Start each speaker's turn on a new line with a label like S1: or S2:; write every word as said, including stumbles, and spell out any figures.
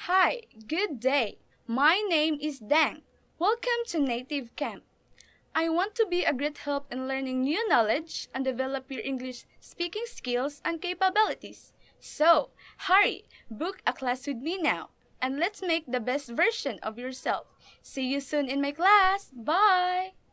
S1: Hi, good day. My name is Dang. Welcome to Native Camp. I want to be a great help in learning new knowledge and develop your English speaking skills and capabilities. So, hurry, book a class with me now, and let's make the best version of yourself. See you soon in my class. Bye!